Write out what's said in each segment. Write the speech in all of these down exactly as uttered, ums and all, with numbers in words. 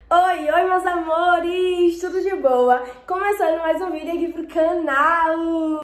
Oi, oi meus amores, tudo de boa? Começando mais um vídeo aqui pro canal.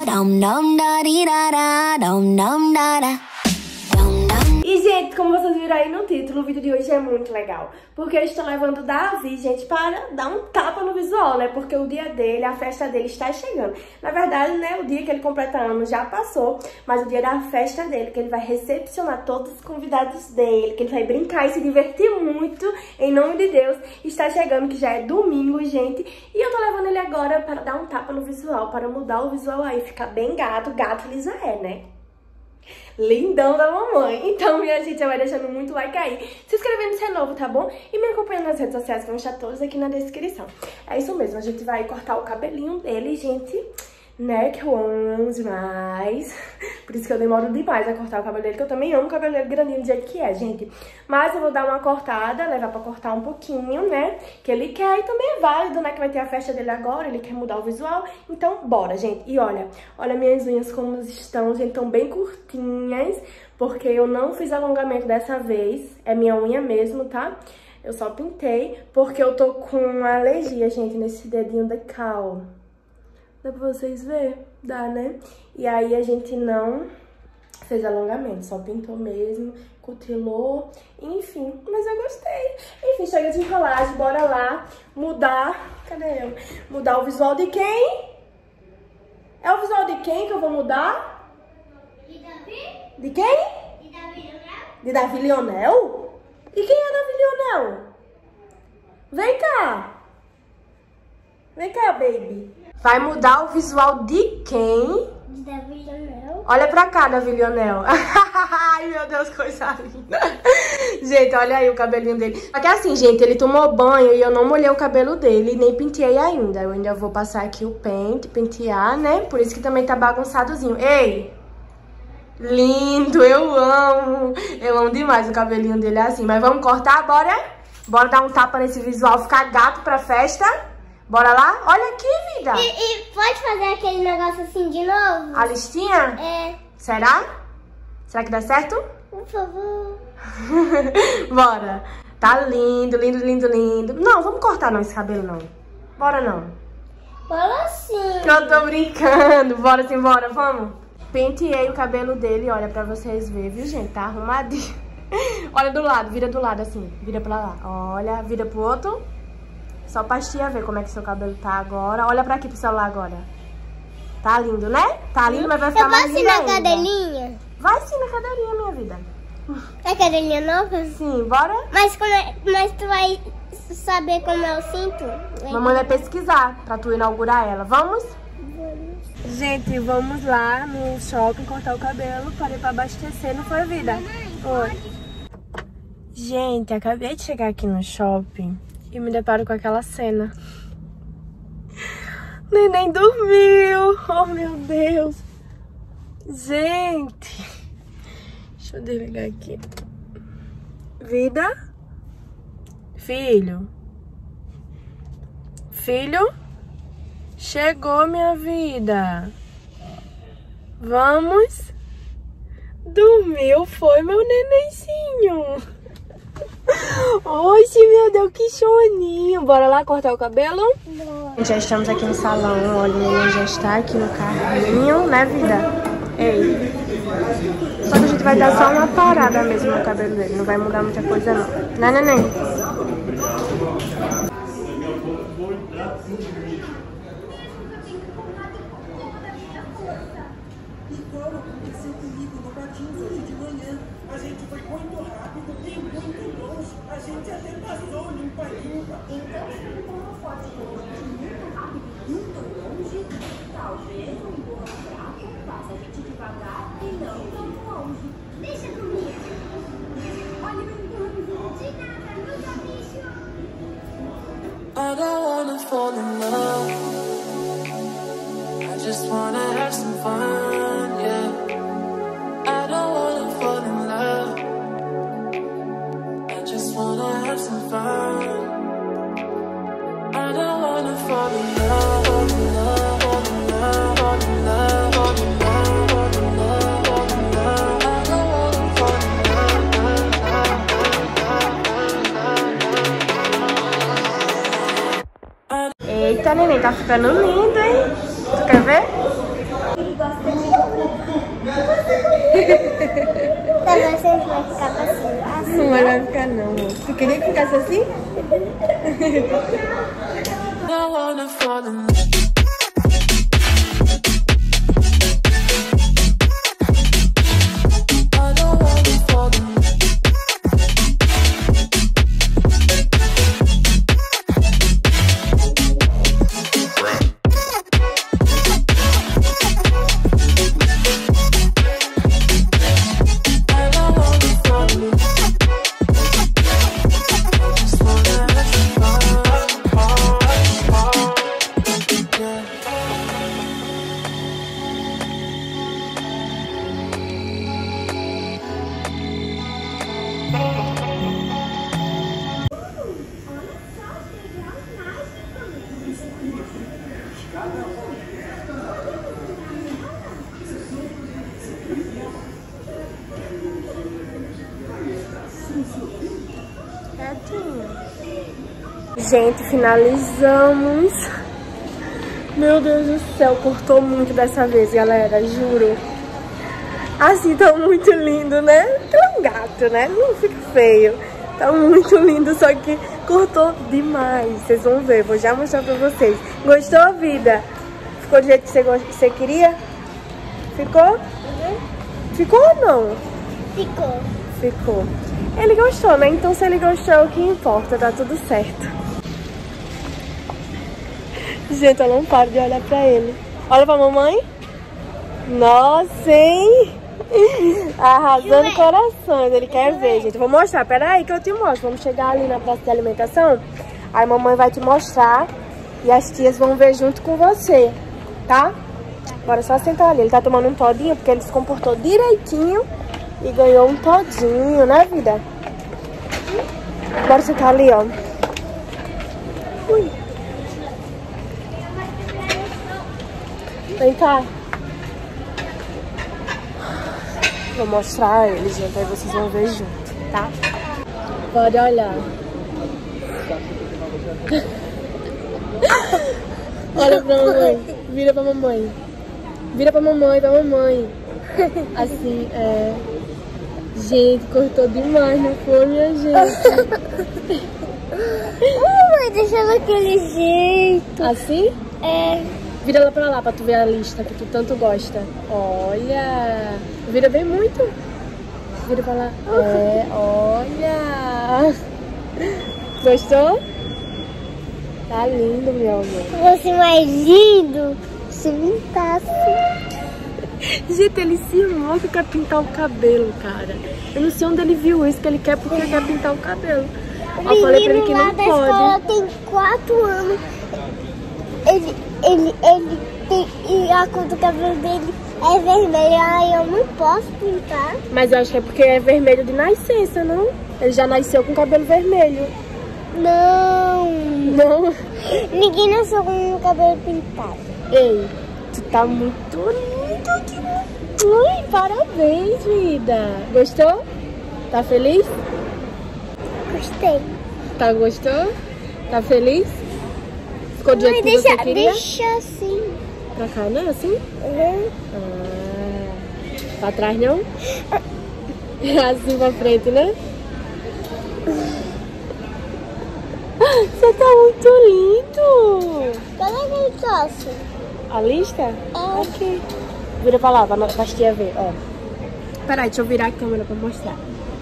E gente, como vocês viram aí no título, o vídeo de hoje é muito legal, porque eu estou levando o Davi, gente, para dar um tapa no visual, né? Porque o dia dele, a festa dele está chegando. Na verdade, né, o dia que ele completa anos já passou, mas o dia da festa dele, que ele vai recepcionar todos os convidados dele, que ele vai brincar e se divertir muito, em nome de Deus, está chegando, que já é domingo, gente. E eu tô levando ele agora para dar um tapa no visual, para mudar o visual aí, ficar bem gato, gato ele já é, né? Lindão da mamãe. Então, minha gente, já vai deixando muito like aí, se inscrevendo se é novo, tá bom? E me acompanhando nas redes sociais, que vão estar todos aqui na descrição. É isso mesmo, a gente vai cortar o cabelinho dele, gente, né, que eu amo demais. Por isso que eu demoro demais a cortar o cabelo dele, que eu também amo o cabelo dele grandinho do jeito que é, gente. Mas eu vou dar uma cortada, levar pra cortar um pouquinho, né, que ele quer. E também é válido, né, que vai ter a festa dele agora, ele quer mudar o visual. Então, bora, gente. E olha, olha minhas unhas como estão, gente, estão bem curtinhas, porque eu não fiz alongamento dessa vez. É minha unha mesmo, tá? Eu só pintei, porque eu tô com alergia, gente, nesse dedinho da cal. Dá pra vocês verem? Dá, né? E aí a gente não fez alongamento, só pintou mesmo, cutilou, enfim. Mas eu gostei. Enfim, chega de enrolagem, bora lá mudar... Cadê eu? Mudar o visual de quem? É o visual de quem que eu vou mudar? De Davi? De quem? De Davi Leonel? De Davi Leonel? E quem é Davi Leonel? Vem cá. Vem cá, baby. Vai mudar o visual de quem? De Davi Leonel. Olha pra cá, Davi Leonel. Ai, meu Deus, coisa linda. Gente, olha aí o cabelinho dele. Só que assim, gente, ele tomou banho e eu não molhei o cabelo dele, nem penteei ainda. Eu ainda vou passar aqui o pente, pentear, né? Por isso que também tá bagunçadozinho. Ei! Lindo, eu amo. Eu amo demais o cabelinho dele assim. Mas vamos cortar, bora? Bora dar um tapa nesse visual, ficar gato pra festa? Bora lá? Olha aqui, vida. E, e pode fazer aquele negócio assim de novo? A listinha? É. Será? Será que dá certo? Por favor. Bora. Tá lindo, lindo, lindo, lindo. Não, vamos cortar não esse cabelo, não. Bora não. Bora sim. Eu tô brincando. Bora sim, bora, vamos. Penteei o cabelo dele, olha, pra vocês verem, viu, gente? Tá arrumadinho. Olha do lado, vira do lado assim. Vira pra lá. Olha, vira pro outro. Só pra tia ver como é que seu cabelo tá agora. Olha pra aqui pro celular agora. Tá lindo, né? Tá lindo, mas vai ficar mais lindo ainda. Eu posso ir na cadeirinha? Vai sim na cadeirinha, minha vida. É cadeirinha nova? Sim, bora? Mas, como é, mas tu vai saber como é o cinto? Mamãe vai pesquisar pra tu inaugurar ela. Vamos? Vamos. Gente, vamos lá no shopping cortar o cabelo. Parei pra abastecer, não foi, vida? Mamãe, Oi. Gente, acabei de chegar aqui no shopping e me deparo com aquela cena. Neném dormiu. Oh, meu Deus. Gente. Deixa eu desligar aqui. Vida? Filho? Filho? Chegou, minha vida. Vamos? Dormiu, foi, meu nenenzinho. Oxe, meu Deus, que choninho. Bora lá cortar o cabelo? Bora. Já estamos aqui no salão. Olha, o neném já está aqui no carrinho, né, vida? Ei. Só que a gente vai dar só uma parada mesmo no cabelo dele. Não vai mudar muita coisa, não. Né, neném? A gente foi muito rápido e muito longe. A gente até passou limpa limpa. Então, uma foto muito rápido e muito longe. Talvez um bom fraco faça a gente devagar e não tão longe. Deixa comigo. Olha o meu de nada, nunca bicho. I don't wanna fall in love. I just wanna have some fun, yeah. I don't wanna fall in love. I just wanna have some fun. I don't wanna fall in love, fall in love, fall in love, fall in love, fall in love, fall in love, fall in love. I don't wanna fall in love. Eita, neném, tá ficando lindo, hein? Tu quer ver? Ele gosta de Talvez você vai ficar assim. assim. Não vai ficar não, amor. Tu queria que ficasse assim? Gente, finalizamos. Meu Deus do céu, cortou muito dessa vez, galera, juro. Assim, tá muito lindo, né? Tá um gato, né? Não fica feio. Tá muito lindo, só que cortou demais. Vocês vão ver, vou já mostrar pra vocês. Gostou, vida? Ficou do jeito que você, que você queria? Ficou? Uhum. Ficou ou não? Ficou. Ficou. Ele gostou, né? Então se ele gostou, é o que importa, tá tudo certo. Gente, eu não paro de olhar pra ele. Olha pra mamãe. Nossa, hein? Arrasando corações. Ele quer ver, gente. Eu vou mostrar. Pera aí que eu te mostro. Vamos chegar ali na praça de alimentação. Aí mamãe vai te mostrar. E as tias vão ver junto com você. Tá? Bora só sentar ali. Ele tá tomando um todinho porque ele se comportou direitinho. E ganhou um todinho, né, vida? Bora sentar ali, ó. Ui. Vem cá. Vou mostrar ele, gente. Aí vocês vão ver junto, tá? Pode olhar. Olha pra mamãe. Vira pra mamãe. Vira pra mamãe, pra mamãe. Assim, é... Gente, cortou demais, não foi, minha gente? Mamãe, deixa daquele jeito. Assim? É. Vira lá pra lá pra tu ver a lista que tu tanto gosta. Olha! Vira bem muito. Vira pra lá. É, olha! Gostou? Tá lindo, meu amor. Se fosse mais lindo, se pintasse. Gente, ele se enrolou que quer pintar o cabelo, cara. Eu não sei onde ele viu isso, que ele quer porque ele quer pintar o cabelo. O Eu falei pra ele que lá não da pode. escola tem quatro anos. Ele, ele, ele tem, e a cor do cabelo dele é vermelha. Ai, eu não posso pintar. Mas eu acho que é porque é vermelho de nascença, não? Ele já nasceu com cabelo vermelho. Não. Não? Ninguém nasceu com o cabelo pintado. Ei, tu tá muito lindo. Ui, parabéns, vida. Gostou? Tá feliz? Gostei. Tá, gostou? Tá feliz? Ficou do jeito que deixa, você queria? deixa assim. Pra cá, não é assim? Uhum. Ah, pra trás, não? Assim pra frente, né? Você tá muito lindo! Cadê aquele troço? A lista? É. Aqui. Vira pra lá, pra nós tia ver, ó. Peraí, deixa eu virar a câmera pra mostrar.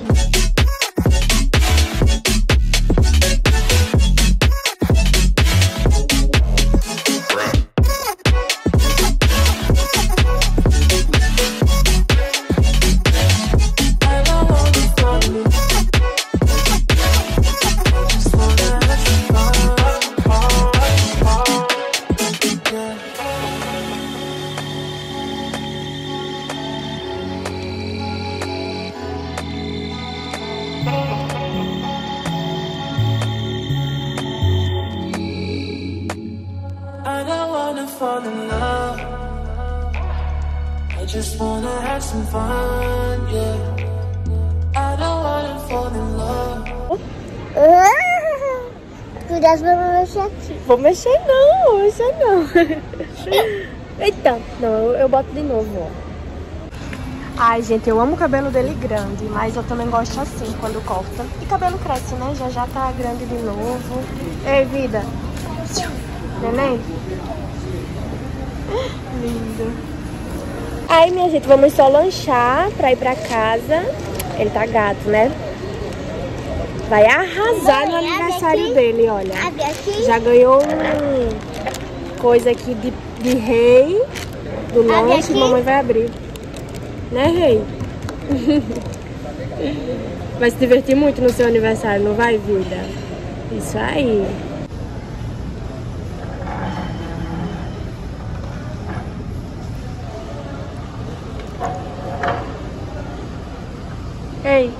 Fall in love. I just wanna have some fun, yeah. I don't wanna fall in love. Cuidado pra não mexer aqui. Vou mexer não, vou mexer não. Eita, não, eu, eu boto de novo, ó. Ai, gente, eu amo o cabelo dele grande, mas eu também gosto assim, quando corta. E cabelo cresce, né? Já já tá grande de novo. Ei, vida. Neném. Lindo. Aí, minha gente, vamos só lanchar pra ir pra casa. Ele tá gato, né? Vai arrasar no aniversário dele, olha. Já ganhou um coisa aqui de, de rei do lanche. Mamãe vai abrir. Né, rei? Vai se divertir muito no seu aniversário, não vai, vida? Isso aí. Ei.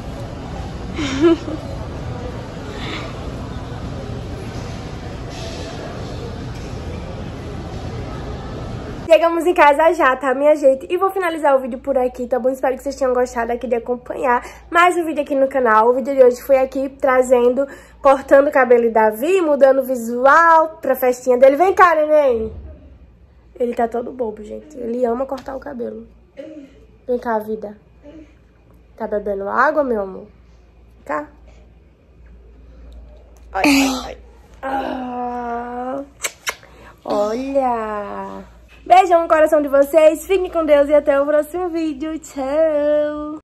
Chegamos em casa já, tá, minha gente? E vou finalizar o vídeo por aqui, tá bom? Espero que vocês tenham gostado aqui de acompanhar mais um vídeo aqui no canal. O vídeo de hoje foi aqui trazendo, cortando o cabelo de Davi, mudando o visual pra festinha dele. Vem cá, neném! Ele tá todo bobo, gente. Ele ama cortar o cabelo. Vem cá, vida. Tá bebendo água, meu amor? Vem cá. Ai, ai, ai. Ah, olha... Beijão no coração de vocês, fiquem com Deus e até o próximo vídeo. Tchau!